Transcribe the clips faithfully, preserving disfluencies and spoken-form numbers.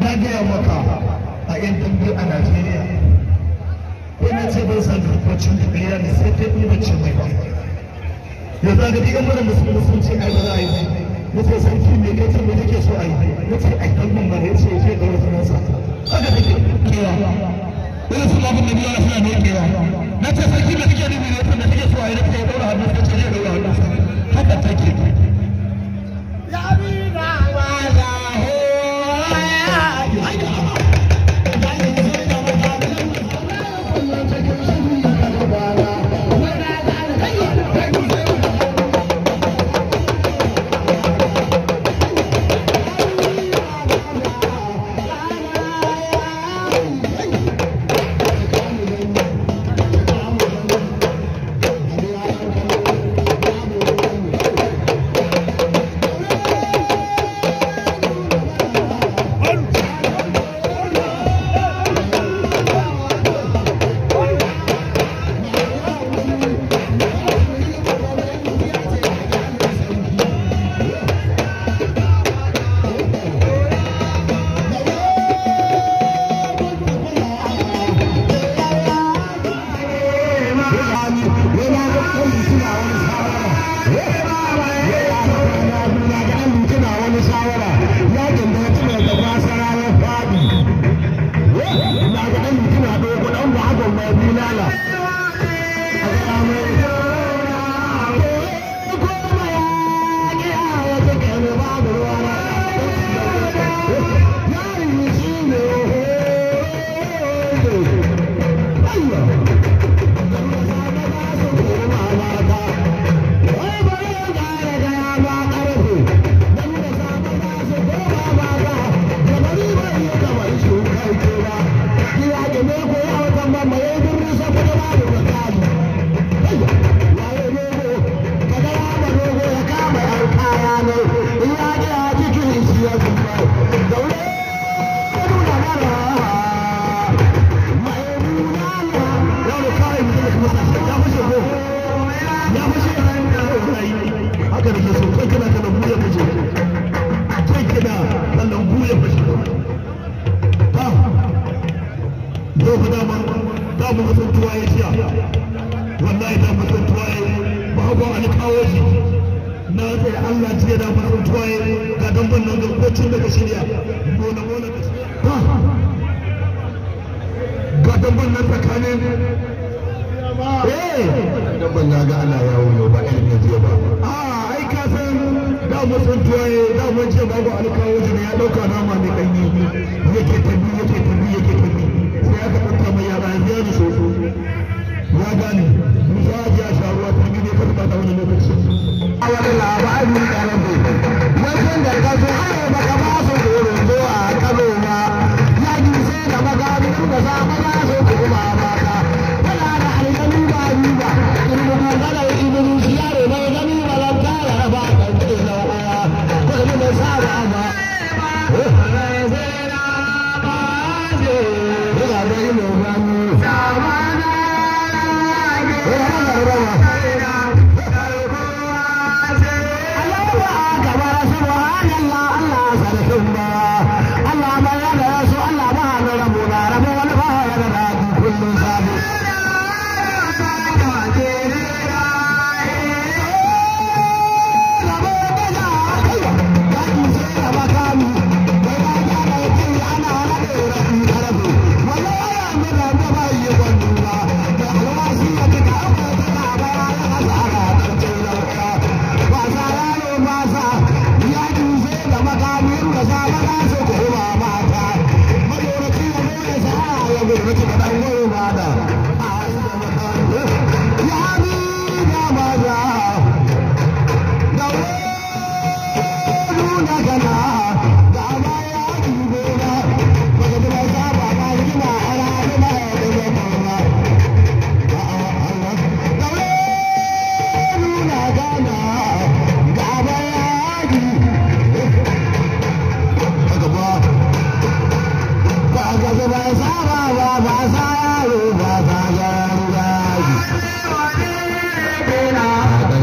na gaya maka a yan dambe a Najeriya ko na ce bai san hukuncin da ƙarya ne sai dai in bace mai ba yanzu ga digan mana musulmi sun ce ai ba za a yi mutum sarki mai kai ce mai take so a yi mutum ai dan mun ba ya ce ya ce da wasu nasa haka take kewa wani su labin da biyu ana suna ne kewa na ce sarki da take nufi ne wanda take so a yi da take daura hannu ta ce zai daura hannu haka take wallahi da mutum tuwaye ba hagon an kawo shi na tsaye Allah jiya da mutum tuwaye ga damban nan ga kocin daga shirya gona gona da shirya ga damban nan tsakanin eh damban na ga ana yawo yau ba ilimin jiya ba a ai ka san da mutum tuwaye da mun ce babu an kawo shi ne ya dauka nama mai danyi yake tabi yake tabi yake tabi sai aka ɗauka mai yara ya ji so ya gane musa ya sha ruwa ta gine ka ba ta wani lokaci a wani labari da rabu wajen da ka so ai ba ka ba su horon zo a Kano ma ya ji sai da magani suka sa maza so kuma mata wala da alƙalin ba ni ba in mun magana ibnu shiyaro na gani malan kara ba kan ce na uwa ko ne da sa ba ba ba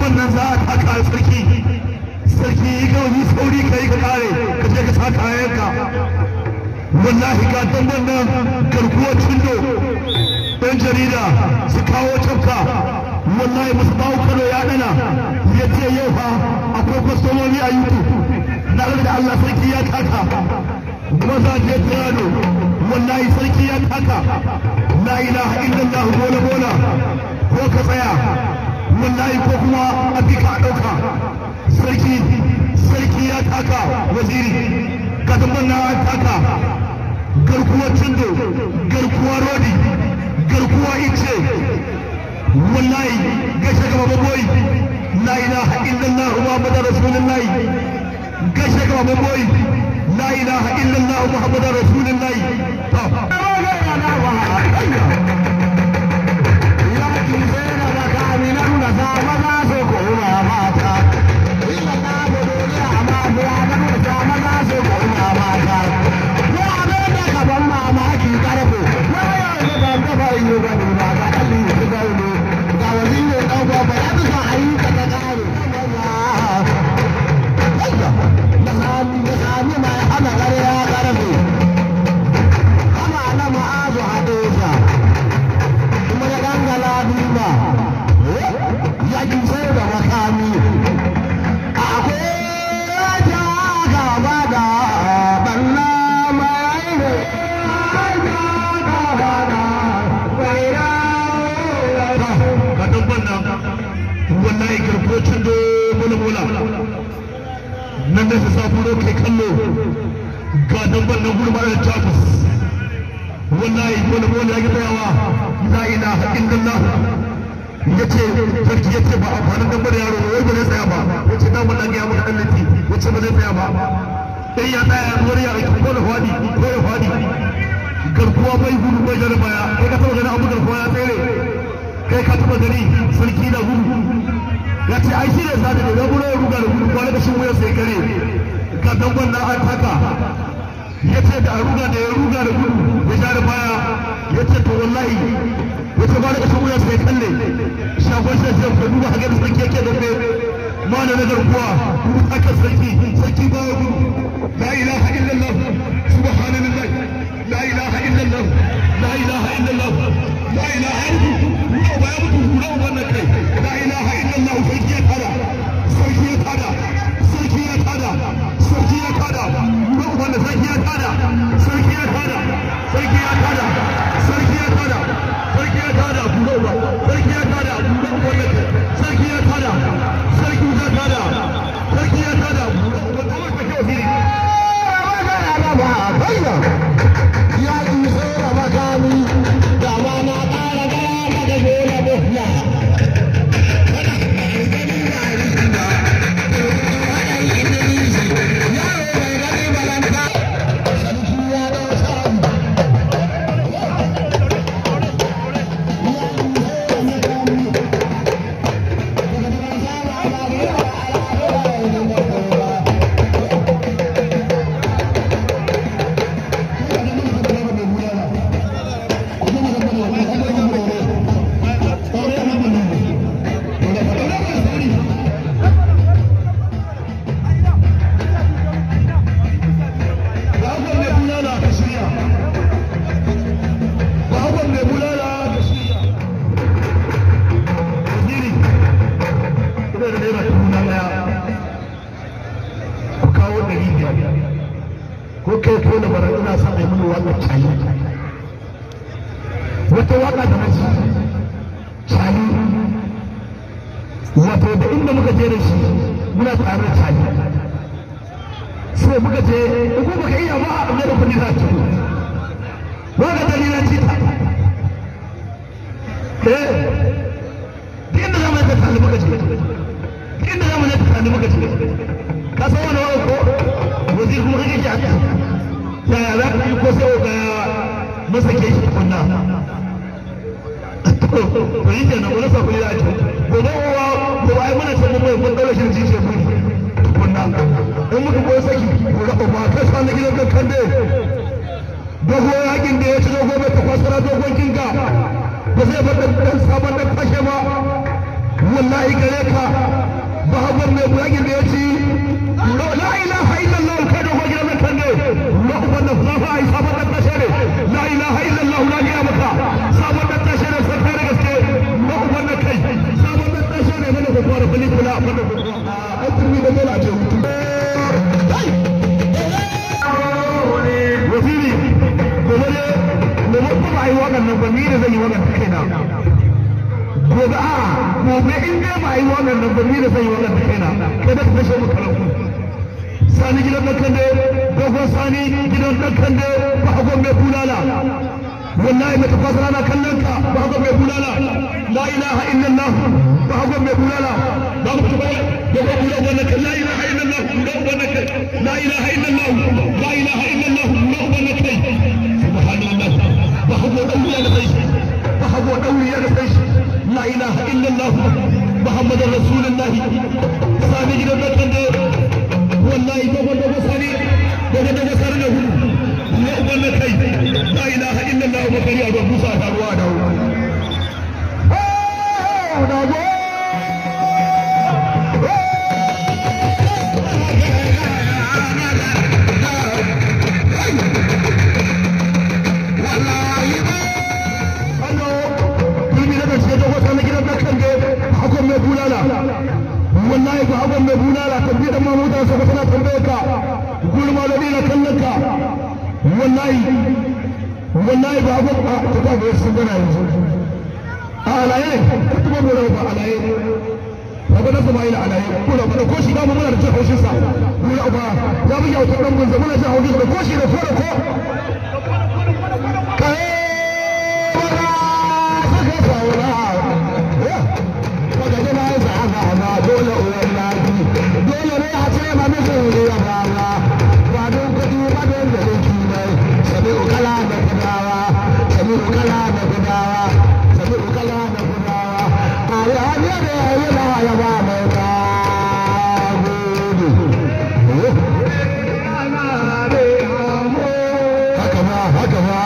damban nan za a taka sarki sarki ga wani sauri kai ka kare ka je ka saka kayanka wallahi ga damban nan garkuwar cindo ɗan jarida su kawo cafka wallahi musu bawo Kano ya dana ya ce yau fa akwai kwastomomi a YouTube na da Allah sarki ya taka maza je Tirano wallahi sarki ya taka la ilaha illallah bola bola ko ka tsaya wallahi ko kuma a fika a ɗauka sarki sarki ya taka waziri ka tabbar na taka garkuwar cindo garkuwa rodi garkuwa ice wallahi gaishe ga baboyi la ilaha illallah muhammadar rasulullah gaishe ga baboyi la ilaha illallah muhammadar rasulullah nan da su safuro ke kallo ga damban nan gurbar da tafis wallahi wani wani ya tsayawa la ilaha illallah yace sarki yace ba amfanin damban yaro wai ba zai tsaya ba yace dan wannan ya maka dallati yace ba zai tsaya ba dai ya tsaya wani ya aiki ko da fadi ko da fadi garkuwa bai gudu bai jar baya kai ka taba gani abu garkuwa ya tsere kai ka taba gani sarki da gudu ya ce ai shi ne sada da zaburo ya ruga da gudu kwana da shi wuya sai kare ka dangon na an taka ya ce da a ruga da ya ruga da gudu ya sha da baya ya ce to wallahi ya ce kwana da shi wuya sai kalle shagon shi sai ka duba hagar sarki yake da bai ma da na garkuwa gudu takan sarki sarki ba ya gudu la ilaha illallah subhanallah la ilaha illallah la ilaha illallah la ilaha illallah ba ya mutu gudu wannan kai la ilaha illallah sarki ya tada sarki ya tada sarki ya tada sarki ya tada wanda sarki ya tada sarki ya tada sarki ya tada sarki ya tada sarki ya tada gudu sarki ya tada gudu wannan sarki ya tada sarki ya tada sarki ya tada gudu wannan kai ya yi zora makami da ma na ƙara gara da gola bohla wata waka da mace cali wato da inda muka je da shi muna tare da cali sai muka je in kuma baka iya ba a da kudi za ta ba ga dalilan cita eh duk inda zamu ta tali muka je duk inda zamu ta tali muka je ka san wani wani ko wazir kuma kake ji haka yaya za ka yi ko sai ga masa ke shi kunna to yi kenan wani sa kuli da ake gobe uwa ko ai muna san mun mun daura shi ji shi mun kunna in muka koyi saki ko ga ba ka san da gidan kan dai dogo yakin da ya ci dogo bai ta kwasara dogon kinka ba zai bar dan sabon da kashe ba wallahi gare ka wannan kuma ai turmi da dole a ce hutu wasiri gobe ne gobe ko ba a yi waɗannan nan ba ni da zan yi waɗannan ta kaina gobe a gobe in dai ba a yi waɗannan ba ni da zan yi waɗannan ta kaina kai da ka kashe mu kalanku sani gidan ɗan kande dogon sani gidan ɗan kande ba a gombe bulala wallahi mai tafasara na kallon ka ba a gombe bulala la ilaha illallah ba a gombe bulala ba mu tuba da ba kula wannan kan la ilaha illallah da wannan kan la ilaha illallah la ilaha illallah da wannan kai subhanallah ba a gombe bulala da kai ba a gombe bulala da kai la ilaha illallah muhammadur rasulullah sani gidan ɗan kande wallahi dogon dogon sani dogon dogon sani ne hudu ne uban na kai la ilaha illallah wa kariya don musa ta ruwa da ruwa wallahi ba abin mai bulala tambaye dan mamu da saka tana tambaye ka gurin malami na kallon ka wallahi wallahi ba abin ba ta ga bai sun gana yanzu alaye kuma mu ba alaye ba da kuma ila alaye ko da ko shi da mu muna da jin haushin sa mu ya ba ya mu ya wutar dan gunza muna jin haushin sa ko shi da ko da ko kai saka saura dole uwan lafi dole ne a ce ma mutum ne ya fara ba don kudi ba don da yake ne sabi ukala da kudawa sabi ukala da kudawa sabi ukala da kudawa a ya ne da ya ba ya ba mai ka haka ba haka ba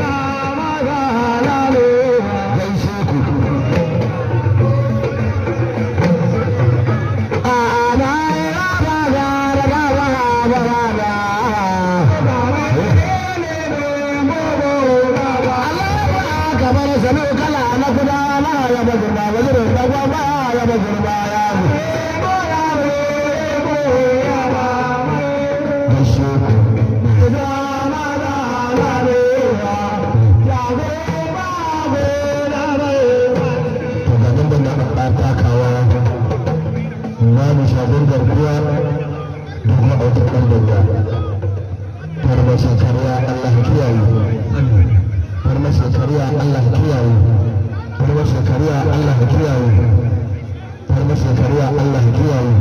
shagon garkuwa da kuma autar ɗan dauda farmashin kariya Allah kiyaye farmashin kariya Allah kiyaye farmashin kariya Allah kiyaye farmashin kariya Allah kiyaye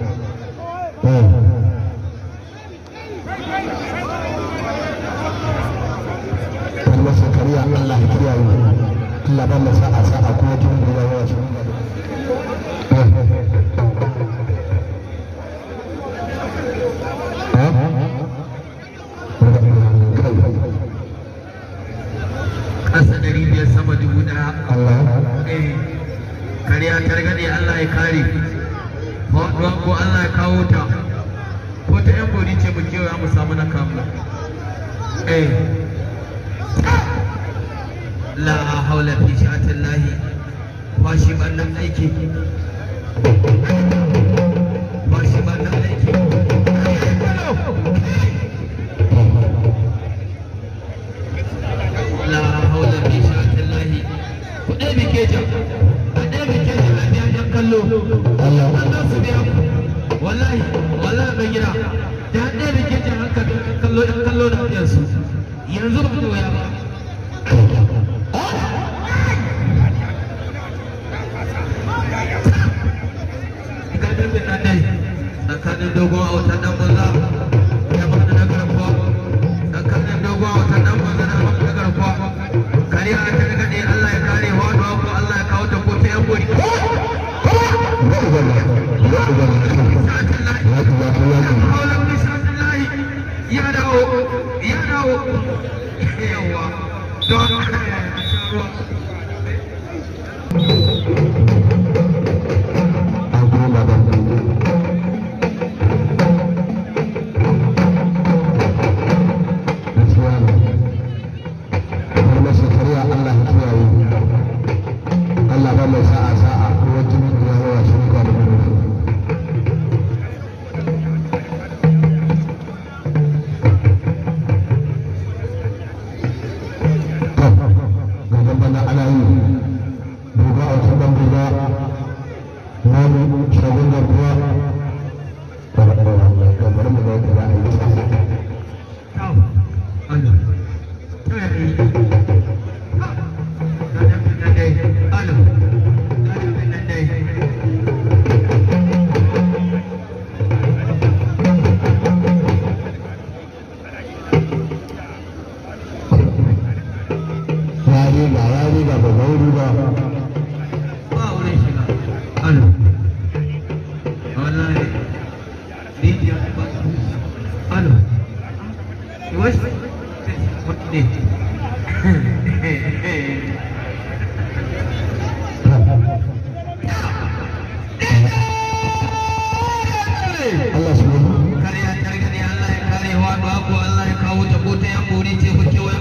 farmashin kariya Allah kiyaye Allah ba mu sa'a sa'a kuma tun da yawa shi ƙasa ɗari biyar sama dubu ɗaya. Kariya targaɗe Allah ya kare. Faɗuwa ko Allah ya kawo ta. Ko ta ‘yan bori ce mu kewaya mu samu na kamu. La haula fi sha'atin lahi. Kwashi ɓannan aiki. Kwashi ɓannan aiki. La haula bi sha'atillahi ku dai bike jan a dai bike jan a biya jan kallo Allah Allah su biya ku wallahi wallahi ban gida da dai bike jan haka kallo dan kallo da biyan su yanzu ba da waya ba ga dan da dai tsakanin dogon auta dan banza ya ba da garkuwa tsakanin dogon auta dan banza da garkuwa kariya ta gade Allah ya kare waduwa ko Allah ya kawo ta ko ta yan gori ya dawo ya dawo yawa don Allah ba mai sa'a sa'a ko wata ya rawa shi ka da Wes, kuɗi. Allah su yi Karya targaɗe Allah ya kare wa ko Allah ya kawo ta ko ta yan bori ce ku kewa.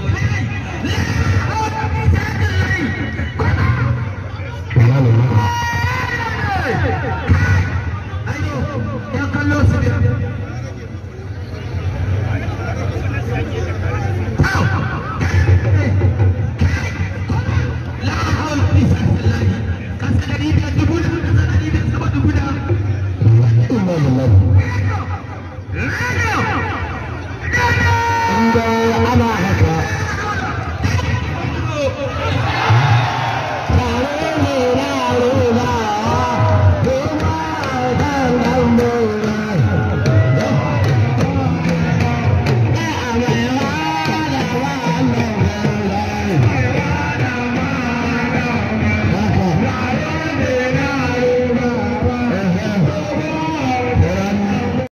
Ayo, ya kallo su